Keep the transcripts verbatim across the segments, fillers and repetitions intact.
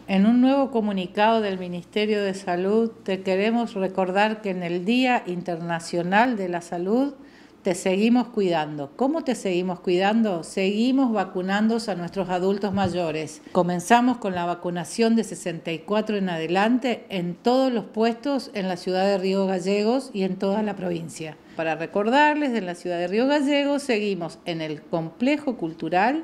En un nuevo comunicado del Ministerio de Salud te queremos recordar que en el Día Internacional de la Salud te seguimos cuidando. ¿Cómo te seguimos cuidando? Seguimos vacunando a nuestros adultos mayores. Comenzamos con la vacunación de sesenta y cuatro en adelante en todos los puestos en la ciudad de Río Gallegos y en toda la provincia. Para recordarles, en la ciudad de Río Gallegos seguimos en el Complejo Cultural,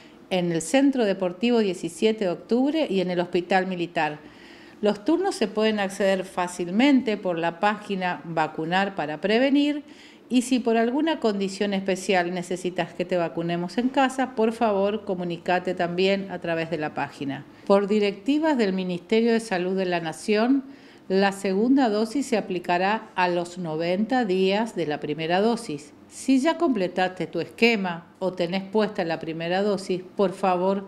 en el Centro Deportivo diecisiete de octubre y en el Hospital Militar. Los turnos se pueden acceder fácilmente por la página Vacunar para Prevenir, y si por alguna condición especial necesitas que te vacunemos en casa, por favor comunícate también a través de la página. Por directivas del Ministerio de Salud de la Nación, la segunda dosis se aplicará a los noventa días de la primera dosis. Si ya completaste tu esquema o tenés puesta la primera dosis, por favor,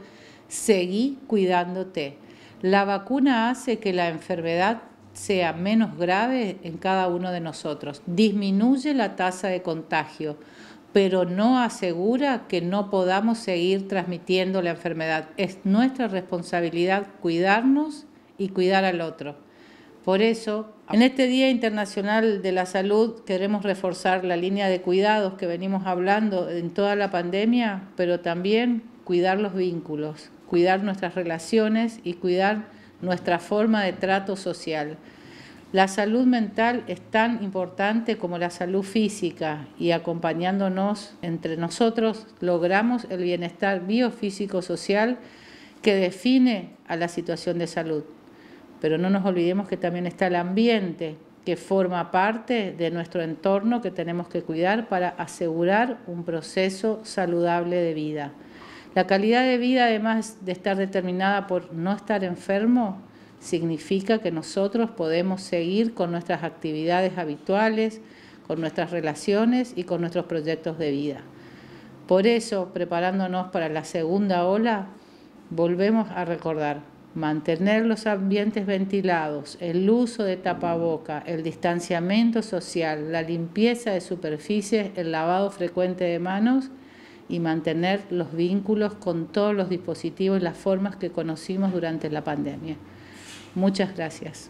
seguí cuidándote. La vacuna hace que la enfermedad sea menos grave en cada uno de nosotros, disminuye la tasa de contagio, pero no asegura que no podamos seguir transmitiendo la enfermedad. Es nuestra responsabilidad cuidarnos y cuidar al otro. Por eso, en este Día Internacional de la Salud queremos reforzar la línea de cuidados que venimos hablando en toda la pandemia, pero también cuidar los vínculos, cuidar nuestras relaciones y cuidar nuestra forma de trato social. La salud mental es tan importante como la salud física, y acompañándonos entre nosotros logramos el bienestar biofísico-social que define a la situación de salud. Pero no nos olvidemos que también está el ambiente, que forma parte de nuestro entorno que tenemos que cuidar para asegurar un proceso saludable de vida. La calidad de vida, además de estar determinada por no estar enfermo, significa que nosotros podemos seguir con nuestras actividades habituales, con nuestras relaciones y con nuestros proyectos de vida. Por eso, preparándonos para la segunda ola, volvemos a recordar: mantener los ambientes ventilados, el uso de tapaboca, el distanciamiento social, la limpieza de superficies, el lavado frecuente de manos y mantener los vínculos con todos los dispositivos y las formas que conocimos durante la pandemia. Muchas gracias.